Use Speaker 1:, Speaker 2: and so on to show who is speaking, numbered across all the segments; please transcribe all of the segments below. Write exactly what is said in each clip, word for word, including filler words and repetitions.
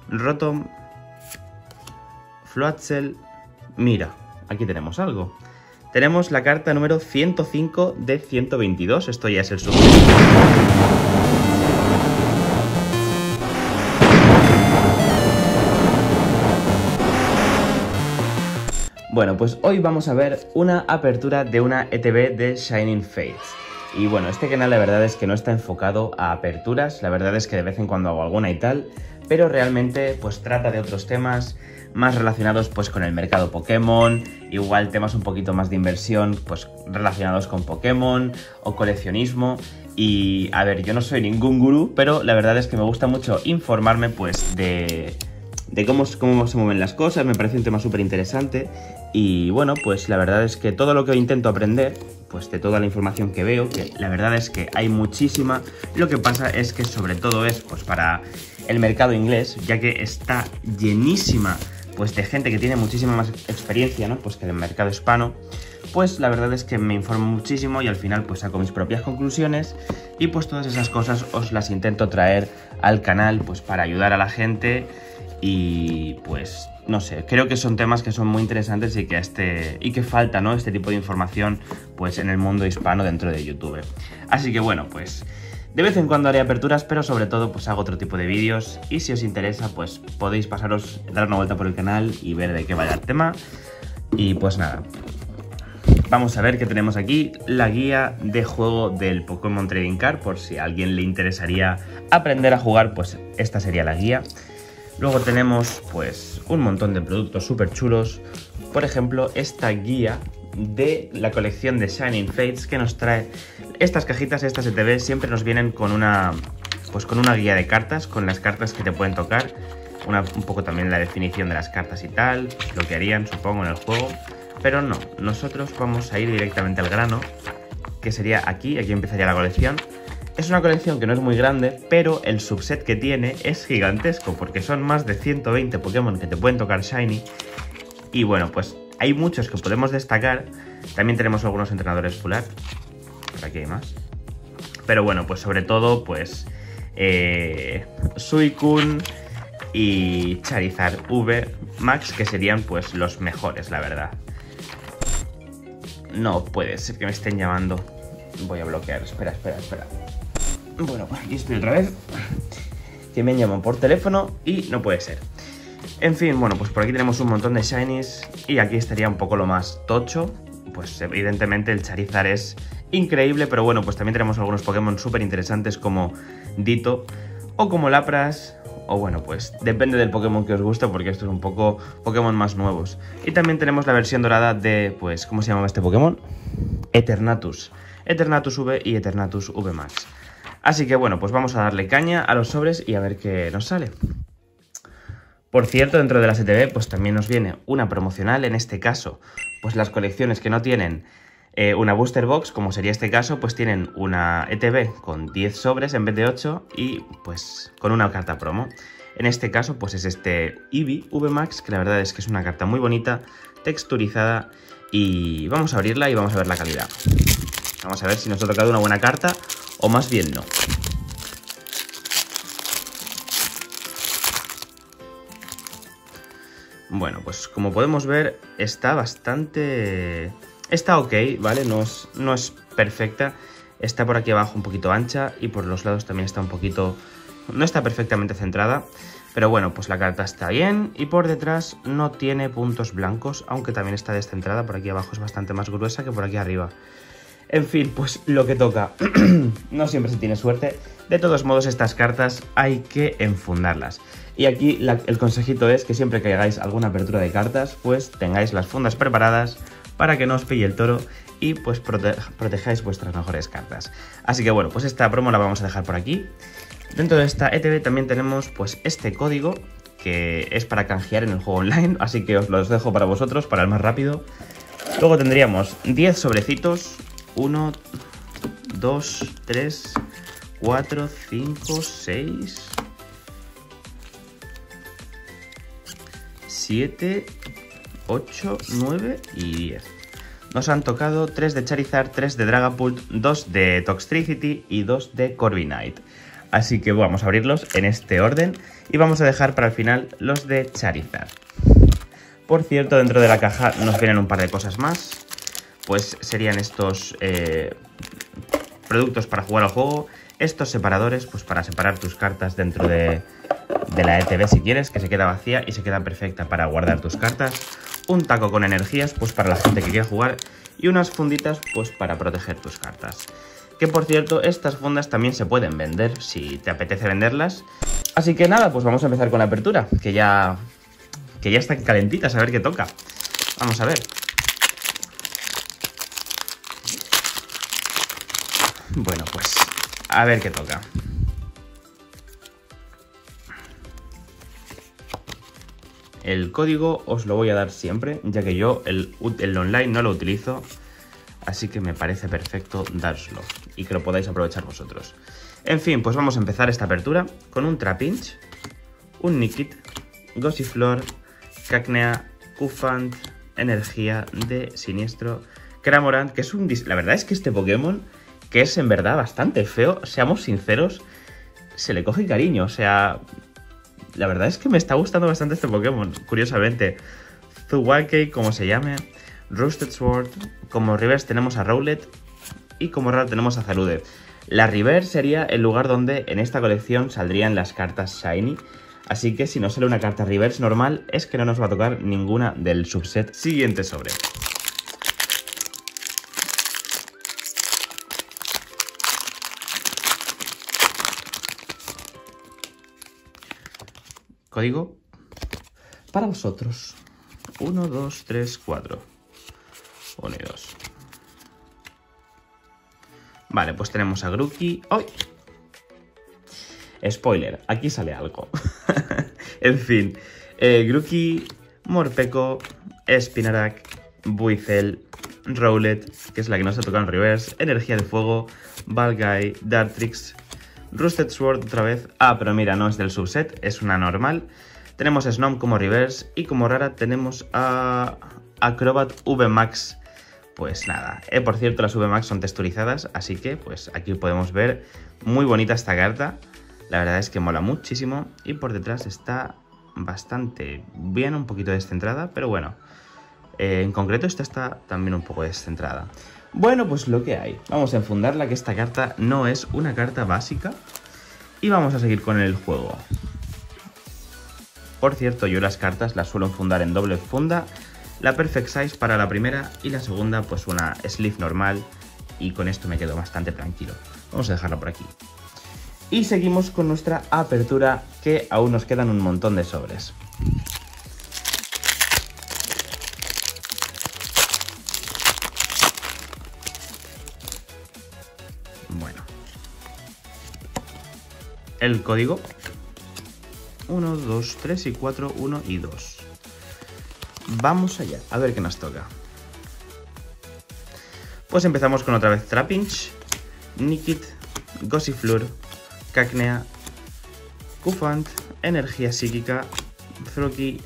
Speaker 1: Rotom, Floatzel. Mira, aquí tenemos algo. Tenemos la carta número ciento cinco de ciento veintidós. Esto ya es el super. Bueno, pues hoy vamos a ver una apertura de una E T B de Shining Fates. Y bueno, este canal la verdad es que no está enfocado a aperturas, la verdad es que de vez en cuando hago alguna y tal, pero realmente pues trata de otros temas más relacionados pues con el mercado Pokémon, igual temas un poquito más de inversión pues relacionados con Pokémon o coleccionismo. Y a ver, yo no soy ningún gurú, pero la verdad es que me gusta mucho informarme pues de... de cómo, cómo se mueven las cosas, me parece un tema súper interesante. Y bueno, pues la verdad es que todo lo que intento aprender, pues de toda la información que veo, que la verdad es que hay muchísima, lo que pasa es que sobre todo es pues para el mercado inglés, ya que está llenísima pues de gente que tiene muchísima más experiencia, ¿no? Pues que el mercado hispano, pues la verdad es que me informo muchísimo y al final pues saco mis propias conclusiones y pues todas esas cosas os las intento traer al canal pues para ayudar a la gente. Y pues no sé, creo que son temas que son muy interesantes y que este y que falta, ¿no? Este tipo de información pues en el mundo hispano dentro de YouTube. Así que bueno, pues de vez en cuando haré aperturas, pero sobre todo pues hago otro tipo de vídeos y si os interesa pues podéis pasaros, dar una vuelta por el canal y ver de qué vaya el tema. Y pues nada, vamos a ver qué tenemos aquí, la guía de juego del Pokémon Trading Card, por si a alguien le interesaría aprender a jugar, pues esta sería la guía. Luego tenemos pues un montón de productos súper chulos, por ejemplo esta guía de la colección de Shining Fates que nos trae estas cajitas, estas E T B siempre nos vienen con una pues con una guía de cartas, con las cartas que te pueden tocar, una, un poco también la definición de las cartas y tal, lo que harían supongo en el juego, pero no, nosotros vamos a ir directamente al grano, que sería aquí, aquí empezaría la colección. Es una colección que no es muy grande, pero el subset que tiene es gigantesco, porque son más de ciento veinte Pokémon que te pueden tocar Shiny. Y bueno, pues hay muchos que podemos destacar. También tenemos algunos entrenadores Full Art. Por aquí hay más. Pero bueno, pues sobre todo, pues... Eh, Suicune y Charizard V Max, que serían pues los mejores, la verdad. No puede ser que me estén llamando. Voy a bloquear, espera, espera, espera. Bueno, pues aquí estoy otra vez, que me llaman por teléfono y no puede ser. En fin, bueno, pues por aquí tenemos un montón de Shinies y aquí estaría un poco lo más tocho. Pues evidentemente el Charizard es increíble, pero bueno, pues también tenemos algunos Pokémon súper interesantes como Ditto o como Lapras. O bueno, pues depende del Pokémon que os guste, porque esto es un poco Pokémon más nuevos. Y también tenemos la versión dorada de, pues, ¿cómo se llama este Pokémon? Eternatus. Eternatus V y Eternatus V Max. Así que bueno, pues vamos a darle caña a los sobres y a ver qué nos sale. Por cierto, dentro de las E T B pues también nos viene una promocional, en este caso, pues las colecciones que no tienen eh, una booster box, como sería este caso, pues tienen una E T B con diez sobres en vez de ocho y pues con una carta promo. En este caso pues es este Eevee V Max, que la verdad es que es una carta muy bonita, texturizada, y vamos a abrirla y vamos a ver la calidad. Vamos a ver si nos ha tocado una buena carta o más bien no. Bueno, pues como podemos ver está bastante... Está ok, ¿vale? No es, no es perfecta. Está por aquí abajo un poquito ancha y por los lados también está un poquito... No está perfectamente centrada, pero bueno, pues la carta está bien y por detrás no tiene puntos blancos, aunque también está descentrada. Por aquí abajo es bastante más gruesa que por aquí arriba. En fin, pues lo que toca. No siempre se tiene suerte. De todos modos, estas cartas hay que enfundarlas. Y aquí la, el consejito es que siempre que hagáis alguna apertura de cartas, pues tengáis las fundas preparadas para que no os pille el toro y pues prote protejáis vuestras mejores cartas. Así que bueno, pues esta promo la vamos a dejar por aquí. Dentro de esta E T B también tenemos pues este código que es para canjear en el juego online, así que os los dejo para vosotros, para el más rápido. Luego tendríamos diez sobrecitos. uno, dos, tres, cuatro, cinco, seis, siete, ocho, nueve y diez. Nos han tocado tres de Charizard, tres de Dragapult, dos de Toxtricity y dos de Corviknight. Así que vamos a abrirlos en este orden y vamos a dejar para el final los de Charizard. Por cierto, dentro de la caja nos vienen un par de cosas más. Pues serían estos eh, productos para jugar al juego. Estos separadores, pues para separar tus cartas dentro de, de la E T B si quieres, que se queda vacía y se queda perfecta para guardar tus cartas. Un taco con energías, pues para la gente que quiere jugar. Y unas funditas, pues para proteger tus cartas. Que por cierto, estas fundas también se pueden vender si te apetece venderlas. Así que nada, pues vamos a empezar con la apertura, que ya... que ya están calentitas, a ver qué toca. Vamos a ver. Bueno, pues a ver qué toca. El código os lo voy a dar siempre, ya que yo el, el online no lo utilizo. Así que me parece perfecto dárselo y que lo podáis aprovechar vosotros. En fin, pues vamos a empezar esta apertura con un Trapinch, un Nickit, Gossiflor, Cacnea, Cufant, Energía de Siniestro, Cramorant, que es un... La verdad es que este Pokémon, que es en verdad bastante feo, seamos sinceros, se le coge cariño, o sea... La verdad es que me está gustando bastante este Pokémon, curiosamente. Zuwakey, como se llame, Roasted Sword, como reverse tenemos a Rowlet y como raro tenemos a Zarude. La reverse sería el lugar donde en esta colección saldrían las cartas Shiny. Así que si no sale una carta reverse normal, es que no nos va a tocar ninguna del subset siguiente sobre. Código para vosotros. uno, dos, tres, cuatro. uno y dos. Vale, pues tenemos a Grookey. ¡Ay! Spoiler, aquí sale algo. En fin, eh, Grookey, Morpeko, Spinarak, Buizel, Rowlet, que es la que nos ha tocado en reverse, Energía de Fuego, Balgai, Dartrix, Roasted Sword otra vez. Ah, pero mira, no es del subset, es una normal. Tenemos a Snom como reverse y como rara tenemos a Acrobat V Max. Pues nada, eh, por cierto las V Max son texturizadas, así que pues aquí podemos ver muy bonita esta carta. La verdad es que mola muchísimo y por detrás está bastante bien, un poquito descentrada, pero bueno, eh, en concreto esta está también un poco descentrada. Bueno, pues lo que hay, vamos a enfundarla, que esta carta no es una carta básica y vamos a seguir con el juego. Por cierto, yo las cartas las suelo enfundar en doble funda, la Perfect Size para la primera y la segunda pues una Sleeve normal y con esto me quedo bastante tranquilo. Vamos a dejarla por aquí. Y seguimos con nuestra apertura, que aún nos quedan un montón de sobres. Bueno. El código. uno, dos, tres y cuatro, uno y dos. Vamos allá, a ver qué nos toca. Pues empezamos con otra vez Trapinch, Nickit, Gossiflor, Cacnea, Cufant, Energía Psíquica, Froakie,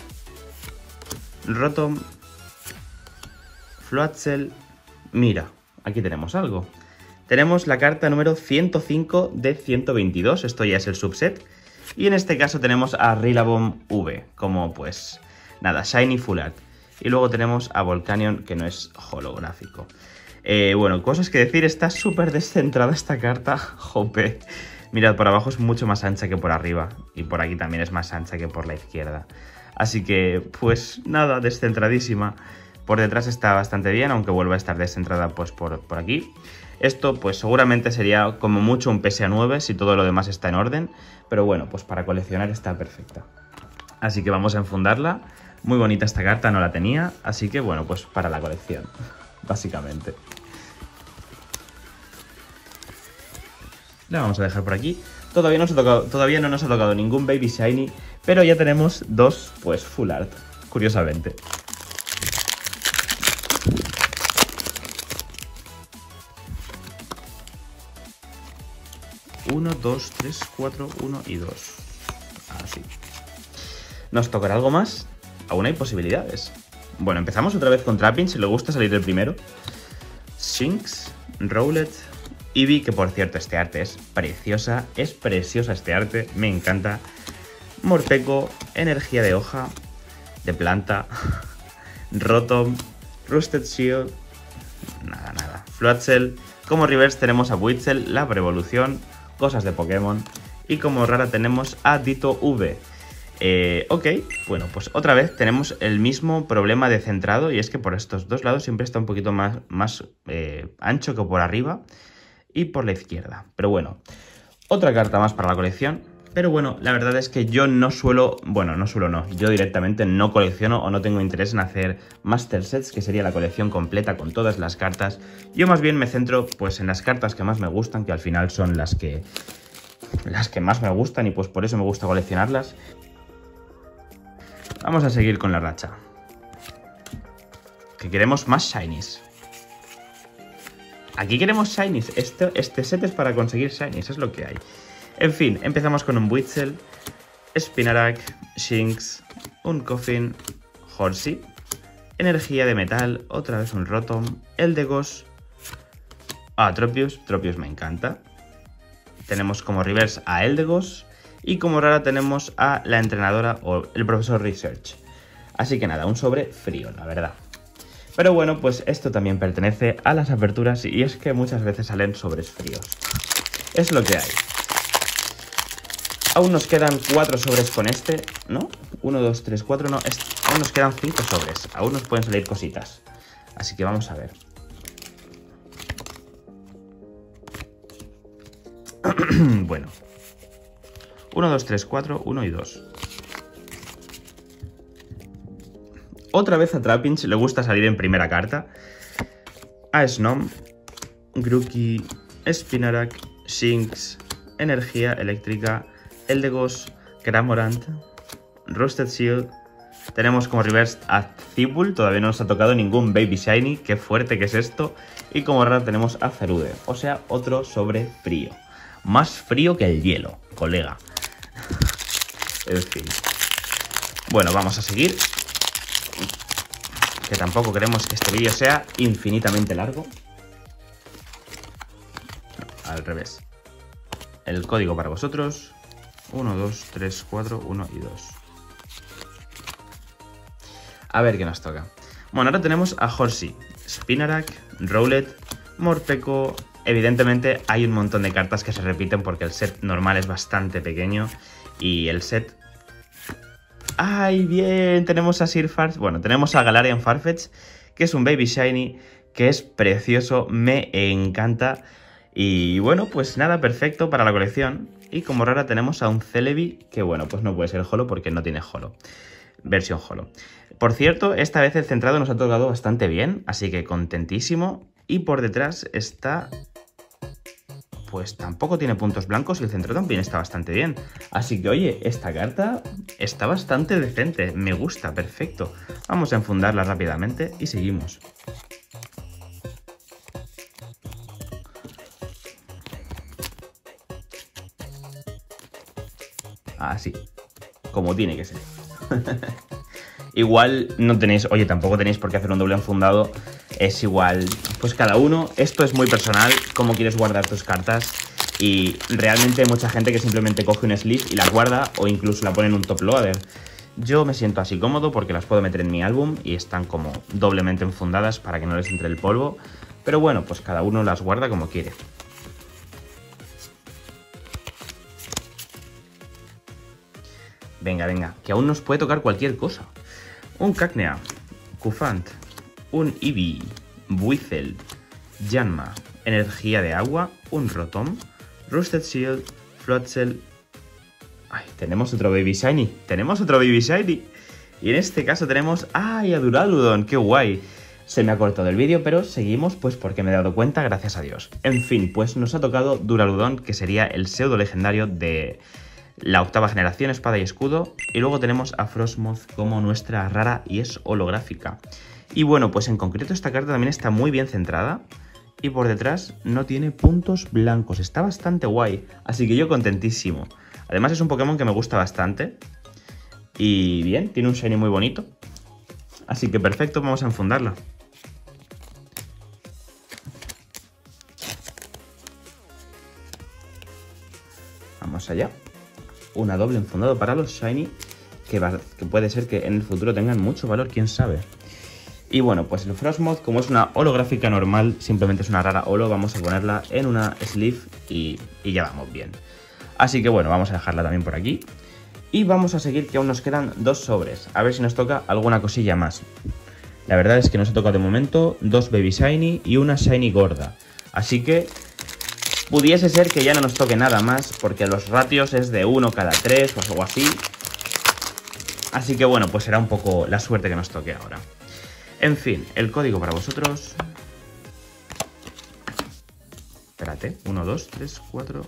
Speaker 1: Rotom, Floatzel. Mira, aquí tenemos algo. Tenemos la carta número ciento cinco de ciento veintidós, esto ya es el subset. Y en este caso tenemos a Rillaboom V, como pues nada, Shiny Full Art. Y luego tenemos a Volcanion, que no es holográfico. Eh, bueno, cosas que decir, está súper descentrada esta carta, jope. Mirad, por abajo es mucho más ancha que por arriba. Y por aquí también es más ancha que por la izquierda. Así que, pues nada, descentradísima. Por detrás está bastante bien, aunque vuelva a estar descentrada pues por, por aquí. Esto pues seguramente sería como mucho un P S A nueve si todo lo demás está en orden. Pero bueno, pues para coleccionar está perfecta. Así que vamos a enfundarla. Muy bonita esta carta, no la tenía. Así que bueno, pues para la colección, básicamente. La vamos a dejar por aquí. Todavía no, nos ha tocado, todavía no nos ha tocado ningún Baby Shiny, pero ya tenemos dos pues Full Art, curiosamente. uno, dos, tres, cuatro, uno y dos. Así. ¿Nos tocará algo más? Aún hay posibilidades. Bueno, empezamos otra vez con Trapinch, si le gusta salir el primero. Shinx, Rowlet, Eevee, que por cierto este arte es preciosa, es preciosa este arte, me encanta. Morpeko, energía de hoja, de planta, Rotom, Rusted Shield, nada, nada. Floatzel, como reverse tenemos a Buizel, la revolución, cosas de Pokémon, y como rara tenemos a Ditto V. Eh, ok, bueno, pues otra vez tenemos el mismo problema de centrado, y es que por estos dos lados siempre está un poquito más, más eh, ancho que por arriba y por la izquierda. Pero bueno, otra carta más para la colección. Pero bueno, la verdad es que yo no suelo, bueno, no suelo no, yo directamente no colecciono o no tengo interés en hacer Master Sets, que sería la colección completa con todas las cartas. Yo más bien me centro pues en las cartas que más me gustan, que al final son las que, las que más me gustan y pues por eso me gusta coleccionarlas. Vamos a seguir con la racha. Que queremos más Shinies. Aquí queremos Shinies, este, este set es para conseguir Shinies, es lo que hay. En fin, empezamos con un Buizel, Spinarak, Shinx, un Coffin, Horsey, energía de metal, otra vez un Rotom, Eldegoss, ah, Tropius, Tropius me encanta. Tenemos como reverse a Eldegoss y como rara tenemos a la entrenadora o el profesor Research. Así que nada, un sobre frío, la verdad. Pero bueno, pues esto también pertenece a las aperturas y es que muchas veces salen sobres fríos. Es lo que hay. Aún nos quedan cuatro sobres con este, ¿no? uno, dos, tres, cuatro, no. Este, aún nos quedan cinco sobres. Aún nos pueden salir cositas. Así que vamos a ver. Bueno. uno, dos, tres, cuatro, uno y dos. Otra vez a Trapinch le gusta salir en primera carta. A Snom, Grookey, Spinarak, Shinx, energía eléctrica, Eldegoss, Cramorant, Rusted Shield. Tenemos como reverse a Cibul, todavía no nos ha tocado ningún Baby Shiny, qué fuerte que es esto. Y como rara tenemos a Zarude, o sea, otro sobre frío. Más frío que el hielo, colega. En fin. Bueno, vamos a seguir. Que tampoco queremos que este vídeo sea infinitamente largo. No, al revés. El código para vosotros. uno, dos, tres, cuatro, uno y dos. A ver qué nos toca. Bueno, ahora tenemos a Horsey, Spinarak, Rowlet, Morpeko. Evidentemente hay un montón de cartas que se repiten porque el set normal es bastante pequeño. Y el set... ¡Ay, bien! Tenemos a Sir Farfetch. Bueno, tenemos a Galarian Farfetch, que es un Baby Shiny, que es precioso, me encanta. Y bueno, pues nada, perfecto para la colección. Y como rara tenemos a un Celebi, que bueno, pues no puede ser holo porque no tiene holo. Versión holo. Por cierto, esta vez el centrado nos ha tocado bastante bien, así que contentísimo. Y por detrás está... pues tampoco tiene puntos blancos y el centro también está bastante bien. Así que, oye, esta carta está bastante decente. Me gusta, perfecto. Vamos a enfundarla rápidamente y seguimos. Así, como tiene que ser. Igual no tenéis, oye, tampoco tenéis por qué hacer un doble enfundado. Es igual, pues cada uno, esto es muy personal, cómo quieres guardar tus cartas. Y realmente hay mucha gente que simplemente coge un sleeve y la guarda o incluso la pone en un top loader. Yo me siento así cómodo porque las puedo meter en mi álbum y están como doblemente enfundadas para que no les entre el polvo. Pero bueno, pues cada uno las guarda como quiere. Venga, venga, que aún nos puede tocar cualquier cosa. Un Cacnea, Cufant, un Eevee, Buizel, Yanma, energía de agua, un Rotom, Rusted Shield, Floatzel. Ay, tenemos otro Baby Shiny, tenemos otro Baby Shiny. Y en este caso tenemos... ¡ay, a Duraludon! ¡Qué guay! Se me ha cortado el vídeo, pero seguimos pues porque me he dado cuenta, gracias a Dios. En fin, pues nos ha tocado Duraludon, que sería el pseudo legendario de la octava generación, espada y escudo. Y luego tenemos a Frostmoth como nuestra rara y es holográfica. Y bueno, pues en concreto esta carta también está muy bien centrada. Y por detrás no tiene puntos blancos, está bastante guay. Así que yo contentísimo. Además es un Pokémon que me gusta bastante. Y bien, tiene un shiny muy bonito. Así que perfecto, vamos a enfundarla. vamos allá. Una doble enfundado para los Shiny, que, va, que puede ser que en el futuro tengan mucho valor, quién sabe. Y bueno, pues el Frosmoth, como es una holográfica normal, simplemente es una rara holo, vamos a ponerla en una sleeve y, y ya vamos bien. Así que bueno, vamos a dejarla también por aquí. Y vamos a seguir, que aún nos quedan dos sobres, a ver si nos toca alguna cosilla más. La verdad es que nos ha tocado de momento dos Baby Shiny y una Shiny gorda. Así que pudiese ser que ya no nos toque nada más, porque los ratios es de uno cada tres o algo así. Así que bueno, pues será un poco la suerte que nos toque ahora. En fin, el código para vosotros. Espérate, uno, dos, tres, cuatro...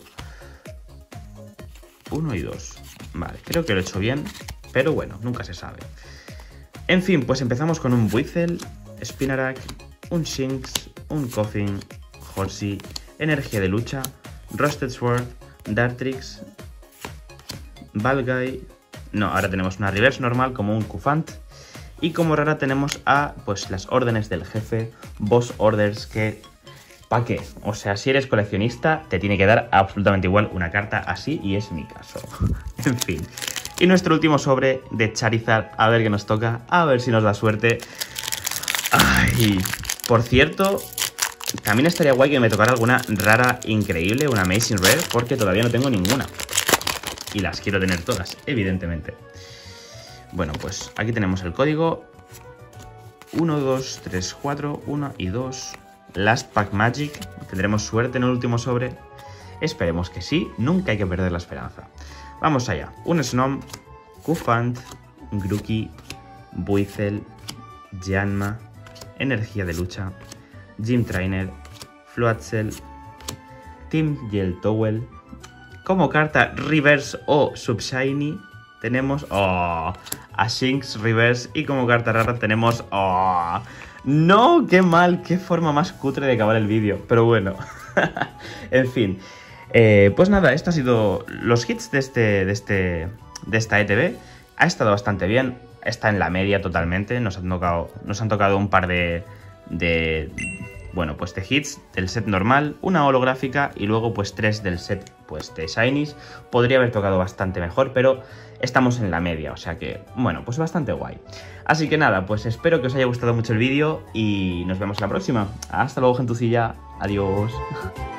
Speaker 1: uno y dos. Vale, creo que lo he hecho bien, pero bueno, nunca se sabe. En fin, pues empezamos con un Buizel, Spinarak, un Shinx, un Koffing, Horsey, Energía de Lucha, Rusted Sword, Dartrix, Balgai. No, ahora tenemos una Reverse normal como un Cufant. Y como rara tenemos a, pues, las órdenes del jefe, Boss Orders, que... ¿para qué? O sea, si eres coleccionista, te tiene que dar absolutamente igual una carta así, y es mi caso. En fin. Y nuestro último sobre de Charizard, a ver qué nos toca, a ver si nos da suerte. Ay, por cierto, también estaría guay que me tocara alguna rara increíble, una Amazing Rare, porque todavía no tengo ninguna. Y las quiero tener todas, evidentemente. Bueno, pues aquí tenemos el código. uno, dos, tres, cuatro, uno y dos. Last Pack Magic. ¿Tendremos suerte en el último sobre? Esperemos que sí, nunca hay que perder la esperanza. Vamos allá. Un Snom, Cufant, Grookey, Buizel, Yanma, Energía de Lucha, Gym Trainer, Floatzel, Team Yell Towel. Como carta Reverse o Subshiny tenemos oh, a Shinx Reverse, y como carta rara tenemos oh, no, qué mal, qué forma más cutre de acabar el vídeo, pero bueno. En fin, eh, pues nada, estos han sido los hits de, este, de, este, de esta E T B. Ha estado bastante bien, está en la media totalmente, nos han tocado, nos han tocado un par de, de, bueno, pues de hits del set normal, una holográfica y luego pues tres del set pues de Shinies. Podría haber tocado bastante mejor, pero estamos en la media, o sea que, bueno, pues bastante guay. Así que nada, pues espero que os haya gustado mucho el vídeo y nos vemos en la próxima. Hasta luego, gentucilla. Adiós.